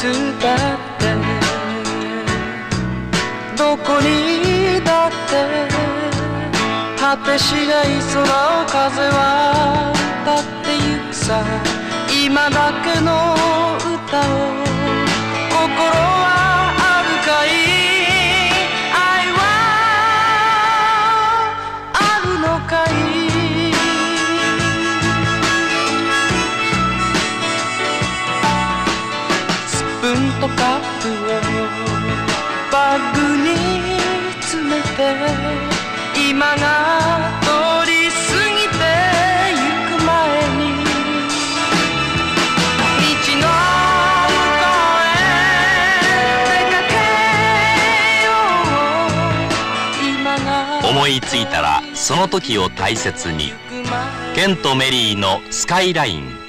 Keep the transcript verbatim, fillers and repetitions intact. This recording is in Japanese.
つだってどこにだって果てしない空を風は立ってゆくさ今だけの歌を心はあるかい愛はあるのかいスプーンとカップをバッグに詰めて今が通り過ぎてゆく前に道の向こうへ出かけよう今が思いついたらその時を大切にケント・メリーのスカイライン。